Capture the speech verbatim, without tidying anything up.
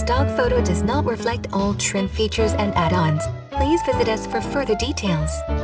stock photo does not reflect all trim features and add-ons. Please visit us for further details.